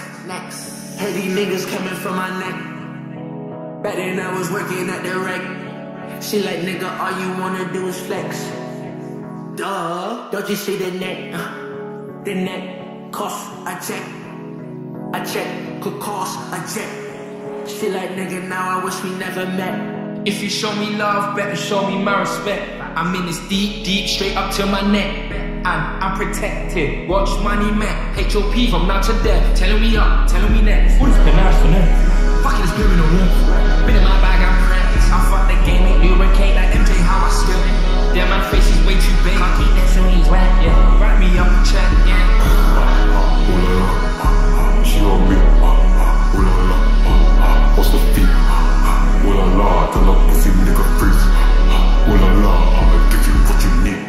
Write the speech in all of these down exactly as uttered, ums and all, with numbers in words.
next. Heard these niggas coming from my neck. Back then I was working at the rec. She like, nigga, all you wanna do is flex. Duh, don't you see the net? Uh, the net cost a check. A check could cost a check. She like, nigga, now I wish we never met. If you show me love, better show me my respect. I'm in this deep, deep, straight up to my neck. And I'm protected, watch money man. H O P from now to death. Telling me up, telling me next. What's been nice for now? Fucking this criminal room. Been in my bag, I'm practiced. I fuck the game, ain't lubricate like M J, how I skill. Damn, my face is way too big. Can't keep that so he's whack, yeah. Wrap me up and chat, yeah. She on me. Ooh la la. What's the feet? Ooh la la. Turn up pussy nigga freeze. Ooh la la. I'ma give you what you need.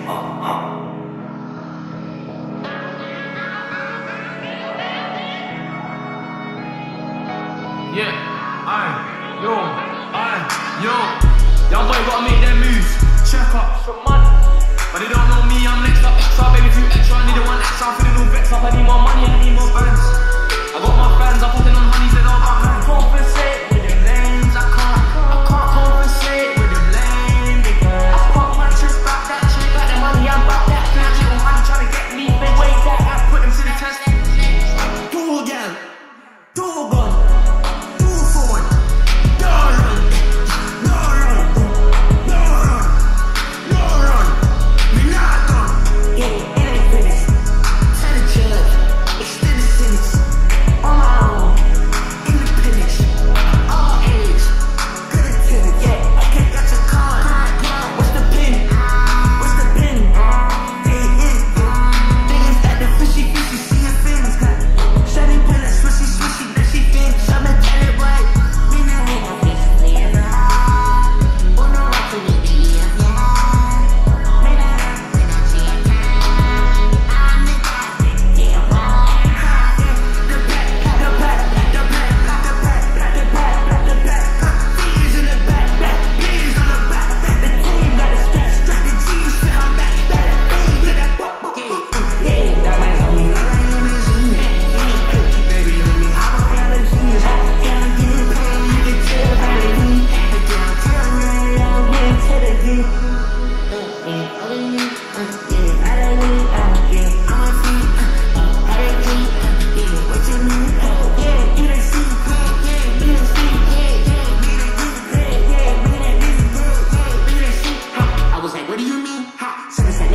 Yeah, aye, yo, aye, yo. Young boy gotta make them moves. Check up some money. But they don't know me, I'm next up. Extra baby, few extra. I need a one extra. I'm feeling no vex up. I need more money, I need more fans. I got my fans, I'm fucking on honeys, they don't got plans. Compensate with them lanes, I can't. I can't compensate with them lame niggas. I pop my chest back that shit. Got the money, I'm back that flat. Little honey trying to get me, they wait that. I put them to the test. Two gal, two gun. I was like, what do you mean? Ha,